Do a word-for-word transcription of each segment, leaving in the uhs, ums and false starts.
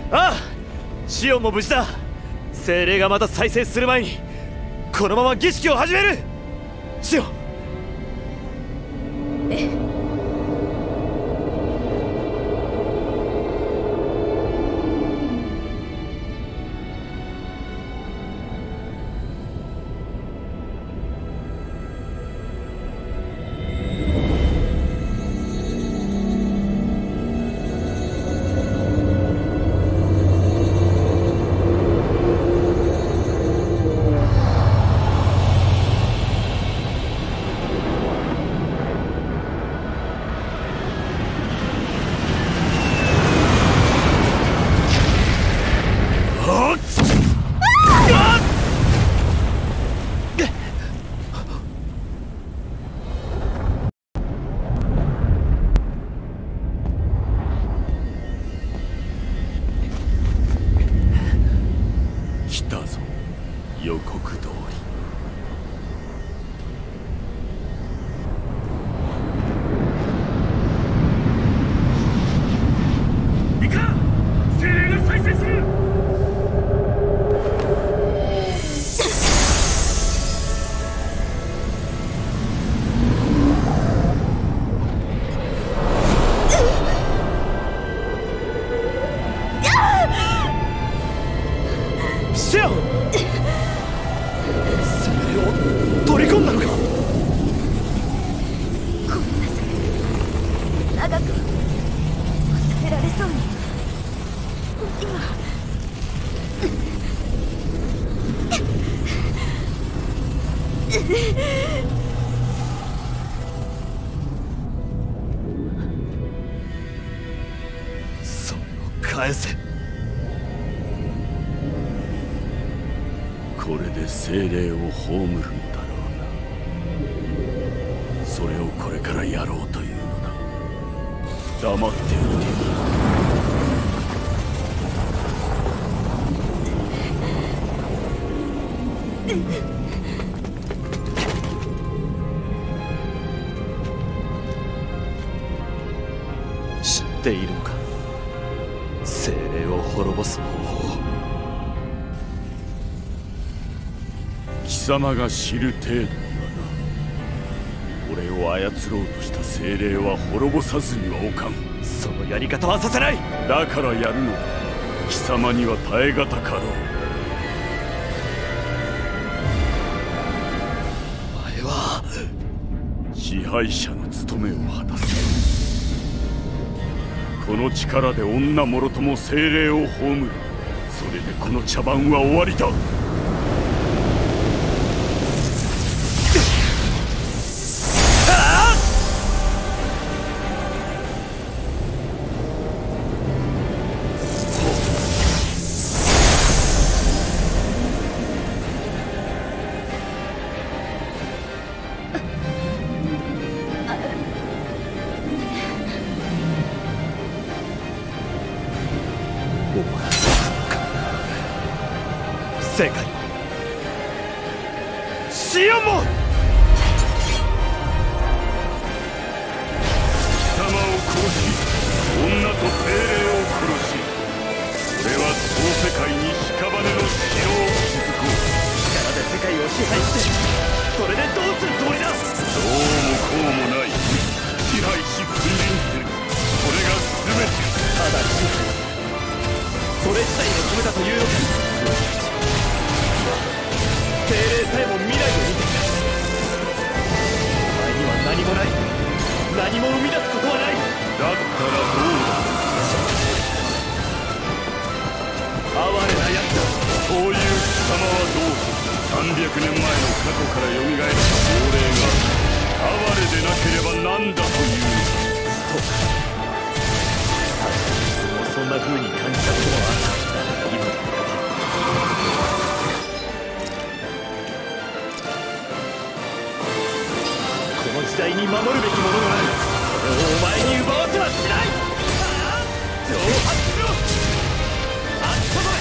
ああ、シオンも無事だ。精霊がまた再生する前にこのまま儀式を始める。シオン。 ええ。 それを返せ。 これで精霊を葬るのだろうな。それをこれからやろうというのだ。黙っておいていい。 知っているのか、精霊を滅ぼす方法を。 貴様が知る程度だな。俺を操ろうとした精霊は滅ぼさずにはおかん。 そのやり方はさせない。 だからやるのだ。貴様には耐え難かろう。 お前は支配者の務めを果たす。この力で女もろとも精霊を葬る。それでこの茶番は終わりだ。 世界もシオンも。 貴様を殺し、女と精霊を殺し、俺はその世界に屍の城を築こう。 力で世界を支配して、それでどうするつもりだ。 どうもこうもない。支配し君臨する。これが全て。 ただ支配、それ自体が決めたというのか。精霊さえも未来を見てきた。お前には何もない。何も生み出すことはない。 だったらどうだ。 哀れなやつだ。 そういう貴様はどうか。さんびゃくねんまえの過去からよみがえった亡霊が哀れでなければ何だという。 そうか。確かにそんな風に感じたこともあった。今のこの時代に守るべきものがある。それをお前に奪わせはしない。挑発しろ。あっとど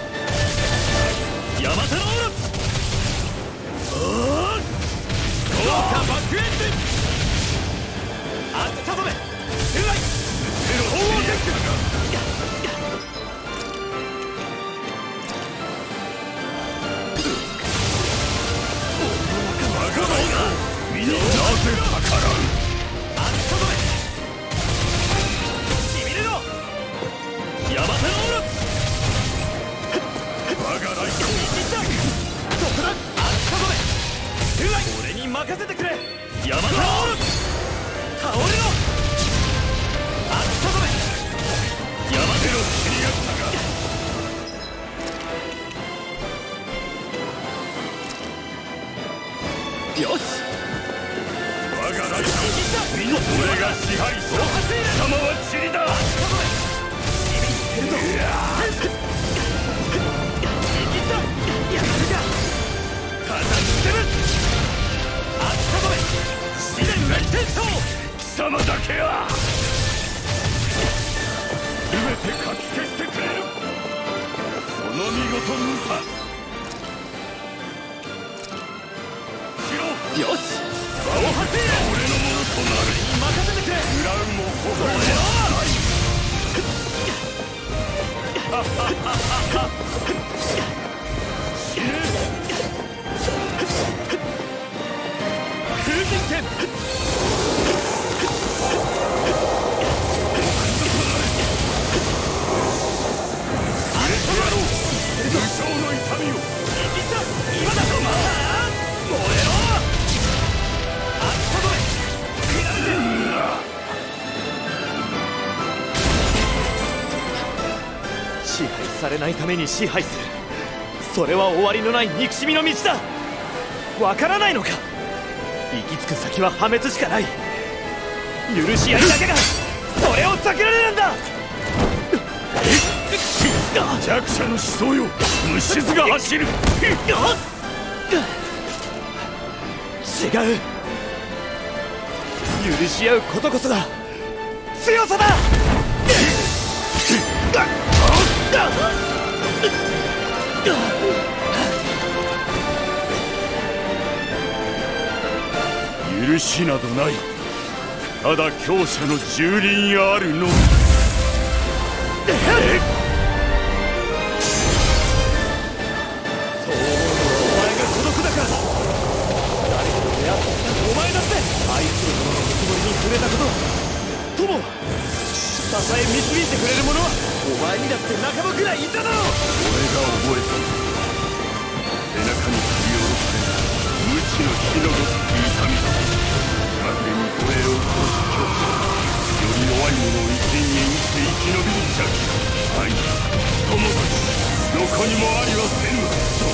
め。ヤマタノオロチ。おーっ。豪華バックエンジン。あっとどめ。天雷。テロ法王デック。 任せてくれ。ヤマタオル倒れろ。あったぞめ。ヤマテの死にがったが。よし。我がライト、俺が支配者。貴様は塵だ。あったぞめ。いけるぞ。やるか。ただ捨てる。あったぞめ。試練が戦争。貴様だけは全てかき消してくれる。その見事無差。しろ。よし。場を発せ。俺のものとなる。任せてくれ。ウラウもほほえろ。はっはっはっは。死ね。風神剣。あれとやろう。無償の痛みを。今だとまあ燃えろ。あったぞめ。切られて。支配されないために支配する。それは終わりのない憎しみの道だ。わからないのか。行き着く先は破滅しかない。許し合いだけがそれを避けられるんだ。弱者の思想よ。虫唾が走る。違う。許し合うことこそが強さだ。許しなどない。ただ強者の蹂躙あるのみ。そう思うのはお前が孤独だからだ。誰かと出会ってきたお前だって愛する者のぬくもりに触れたこと友支え導いてくれる者はお前にだって仲間くらいいただろう。俺が覚えた。背中に振り下ろされた無知の火のごとく痛みとまぐれに護衛を殺す強者。より弱い者を一点に生きて生き延びる邪気。愛友たちどこにもありはせぬ。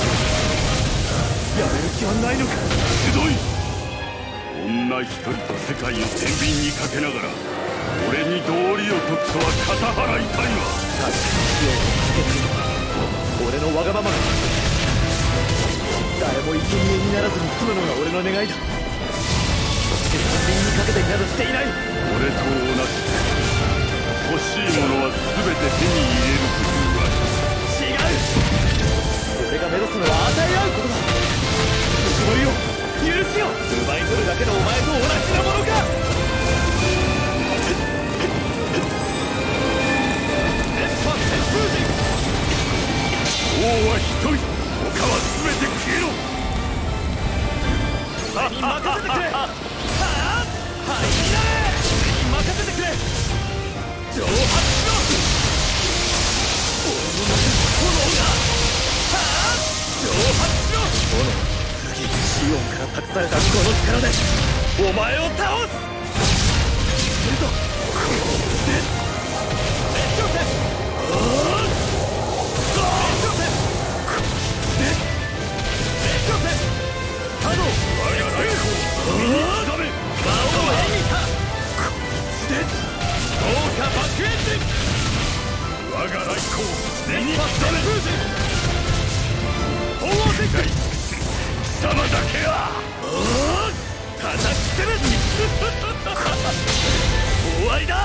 やめる気はないのか。ひどい。女一人と世界を天秤にかけながら俺に道理を解くとは片腹痛いわ。ただ死をつけているのは俺のわがままだ。誰も生贄にならずに済むのが俺の願いだ。そして天秤にかけたりなどしていない。俺と同じ。欲しいものは全て手に入れるというわけ。違う。俺が目指すのは与え合うことだ。ぬくもりを許しを奪い取るだけのお前と同じなものか。王は一人、他は全て消えろ。俺に任せてくれ。はあ、はいになれ。任せてくれ。蒸発しろ。俺の中に炎が。はあ、蒸発しろ。炎、次シオンから託されたこの力でお前を倒す。するとでレッドセン。ああ我が来光念に刻め。鳳凰展開。貴様だけは叩き攻め。終わりだ。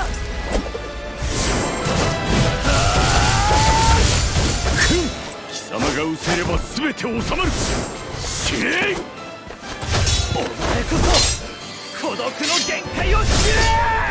貴様が失せれば全て収まる。死ね。お前こそ孤独の限界を知れ。